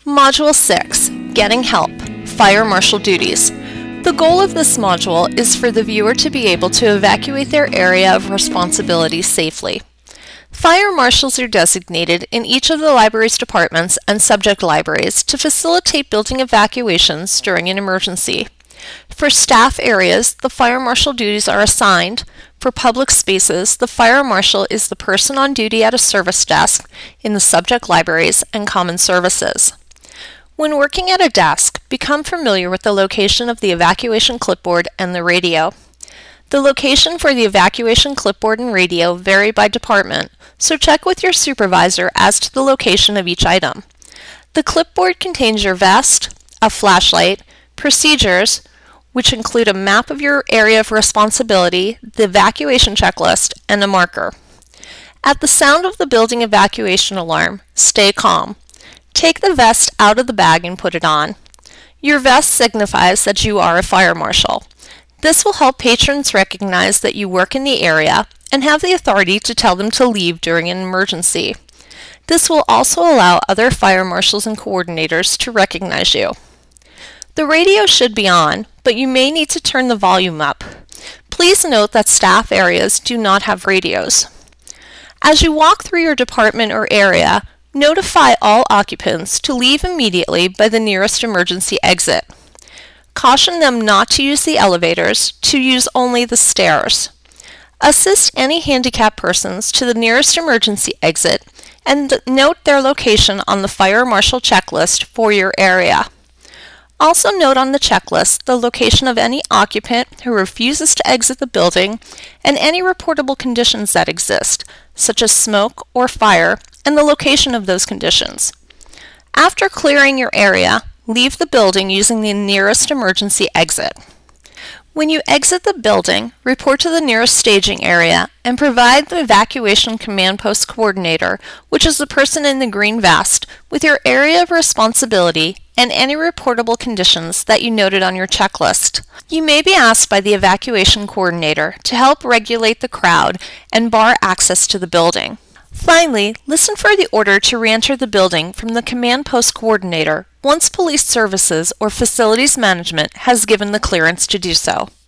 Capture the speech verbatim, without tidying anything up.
Module six, Getting Help, Fire Marshal Duties. The goal of this module is for the viewer to be able to evacuate their area of responsibility safely. Fire marshals are designated in each of the library's departments and subject libraries to facilitate building evacuations during an emergency. For staff areas, the fire marshal duties are assigned. For public spaces, the fire marshal is the person on duty at a service desk in the subject libraries and common services. When working at a desk, become familiar with the location of the evacuation clipboard and the radio. The location for the evacuation clipboard and radio vary by department, so check with your supervisor as to the location of each item. The clipboard contains your vest, a flashlight, procedures, which include a map of your area of responsibility, the evacuation checklist, and a marker. At the sound of the building evacuation alarm, stay calm. Take the vest out of the bag and put it on. Your vest signifies that you are a fire marshal. This will help patrons recognize that you work in the area and have the authority to tell them to leave during an emergency. This will also allow other fire marshals and coordinators to recognize you. The radio should be on, but you may need to turn the volume up. Please note that staff areas do not have radios. As you walk through your department or area, notify all occupants to leave immediately by the nearest emergency exit. Caution them not to use the elevators, to use only the stairs. Assist any handicapped persons to the nearest emergency exit and note their location on the fire marshal checklist for your area. Also note on the checklist the location of any occupant who refuses to exit the building and any reportable conditions that exist, such as smoke or fire, and the location of those conditions. After clearing your area, leave the building using the nearest emergency exit. When you exit the building, report to the nearest staging area and provide the evacuation command post coordinator, which is the person in the green vest, with your area of responsibility and any reportable conditions that you noted on your checklist. You may be asked by the evacuation coordinator to help regulate the crowd and bar access to the building. Finally, listen for the order to re-enter the building from the command post coordinator once police services or facilities management has given the clearance to do so.